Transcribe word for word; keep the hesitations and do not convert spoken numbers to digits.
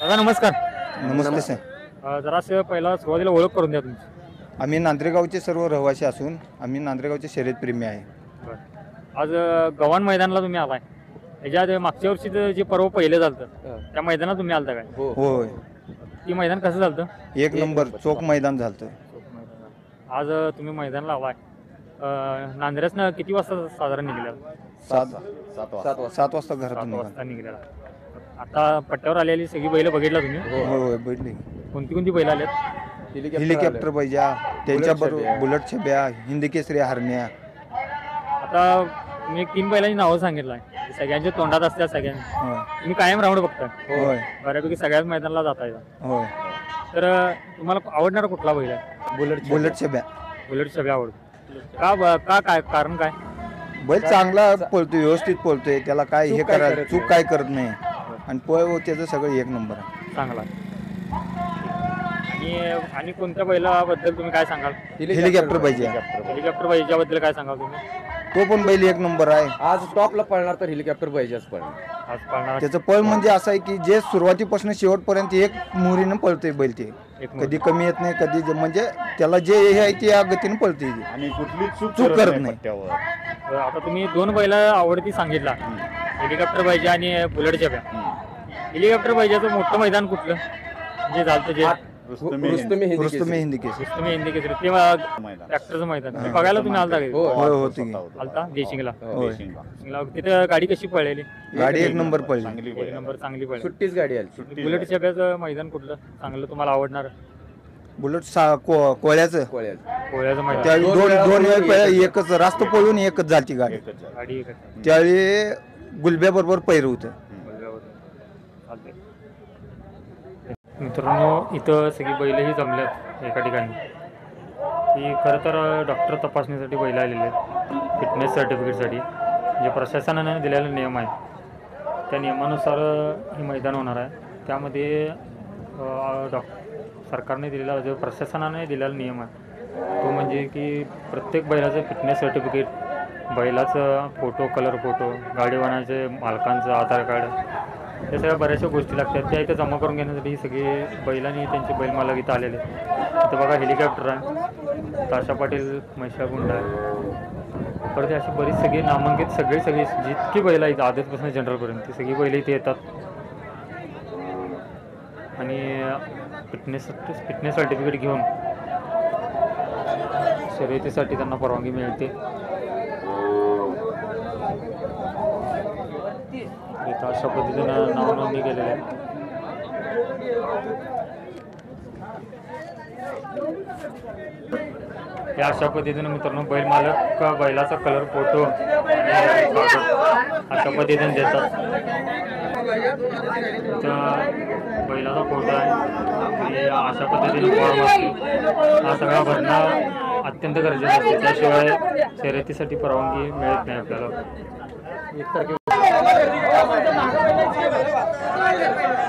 दादा नमस्कार. नमस्ते सर. अ, जरासं पहिला सुरुवातीला ओळख करून द्या तुमची. आम्ही नांद्रेगावचे सर्व रहिवासी असून आम्ही नांद्रेगावचे शर्यतप्रेमी आहे. बरं. आज अ, गव्हाण मैदानाला तुम्ही आलाय. याच्या आधी मागच्या वर्षीचं जे पर्व पहिलं झालं त्या मैदानात तुम्ही आलता काय? होय, ती मैदान कसं झालं? एक नंबर चोख मैदान झालं. आज अ, तुम्ही मैदानाला आलाय. अ, नांद्र्यासनं किती वाजता साधारण निघाला? सात सात वाजता सात वाजता घरातून सात निघालो. वाजता निघाला. आता पट्ट्यावर आलेली सगळी बैल बघितला तुम्ही? होय होय बैठली. कोणती कोणती बैल आल्यात? हेलिकॉप्टर पाहिजे त्यांच्याबरोबर बुलेट छब्या, हिंदी केसरी हरण्या. आता मी एक तीन बैलांची नावं सांगितलं आहे, सगळ्यांच्या तोंडात असतात सगळ्यांनी. होय तुम्ही कायम राऊंड बघताय होय बऱ्यापैकी सगळ्याच मैदानाला जाता येतं. होय. तर अ, तुम्हाला आवडणारा कुठला बैल आहे? बुलेट बुलेट छब्या बुलेट सगळ्या आवडतो. का ब- का काय कारण काय? बैल चांगला पळतोय, व्यवस्थित पळतोय, त्याला काय हे करायला चूक काय करत नाही आणि पळ त्याचं सगळं एक नंबर आहे. चांगला आहे. आणि आणि कोणत्या बैलाबद्दल तुम्ही काय सांगाल? हेलिकॉप्टर पाहिजे. हेलिकॉप्टर बैलाबद्दल काय सांगाल तुम्ही? तो पण बैल एक नंबर आहे. आज टॉपला पळणार तर हेलिकॉप्टर पाहिजेच पळणार. आज पाळणार त्याचं पळ म्हणजे असं आहे की जे सुरुवातीपासून शेवटपर्यंत एक मुहरीनं पळतंय बैल. ते एक कधी कमी येत नाही, कधी जे- म्हणजे त्याला जे हे आहे ते या गतीने पळते आणि कुठली चूक चूक करत नाही. पट्ट्यावर. तर आता तुम्ही दोन बैल आवडती सांगितला, हेलिकॉप्टर पाहिजे आणि बुलेट छब्या. हेलिकॉप्टर पाहिजेचं मोठं मैदान कुठलं जे झालं जे रुस्तमी रुस्तमी हिंदी रुस्तमे हिंदी केस तुम्ही हिंदी केसरी ते मैदान. ट्रॅक्टरचं मैदान ते बघायला तुम्ही आलता का? हो. होय होती की. आलता देशिंगला. होय. देशिंगला. देशिंगला तिथे गाडी कशी पळलेली? गाडी एक नंबर पडली. चांगली एक बैल. नंबर चांगली पळली. सुट्टीच गाडी आली. सुट्टी बुलेट छब्याचं मैदान कुठलं चांगलं तुम्हाला आवडणार? बुलेट सा- को- कोळ्याचं कोळ्यात कोळ्याचं मैदान. त्यावेळी दोन दोन वेळा दोन वेळ पळून पहिला एकच रास्त पळून एकच झालती गाडी. एकच आहे. गाडी एकच. त्यावेळी गुलब्या बरोबर पैर होतं. चालतंय. मित्रांनो इथं सगळी बैलही जमल्यात एका ठिकाणी. ही खरं तर डॉक्टर तपासणीसाठी बैल आलेले आहेत, फिटनेस सर्टिफिकेटसाठी. जे प्रशासनाने दिलेला नियम आहे त्या नियमानुसार हे मैदान होणार आहे. त्यामध्ये डॉक सरकारने दिलेला जो प्रशासनाने दिलेला नियम आहे तो म्हणजे की प्रत्येक बैलाचं फिटनेस सर्टिफिकेट, बैलाचं फोटो, कलर फोटो, गाडीवानाचे मालकांचं आधार कार्ड, या सगळ्या बऱ्याचशा गोष्टी लागतात. त्या इथं जमा करून घेण्यासाठी ही सगळी बैलांनी त्यांचे बैल मालक इथं आलेले. इथं बघा हेलिकॉप्टर आहे, ताशा पाटील म्हैशागुंड आहे, परत अशी बरीच सगळी नामांकित सगळी सगळी जितकी बैल आहेत आदतपासून जनरलपर्यंत ती सगळी बैल इथे येतात आणि फिटनेस फिटनेस सर्टिफिकेट घेऊन शर्यतीसाठी त्यांना परवानगी मिळते. इथं अशा पद्धतीनं नाव नोंदणी केलेली आहे. या अशा पद्धतीनं मित्रांनो बैल मालक बैलाचा कलर फोटो अशा पद्धतीने देतात. तर बैलाचा फोटो आहे आणि अशा पद्धतीने फॉर्म असतो. हा सगळा भरणं अत्यंत गरजेचं असते, त्याशिवाय शर्यतीसाठी परवानगी मिळत नाही आपल्याला. एक तारखे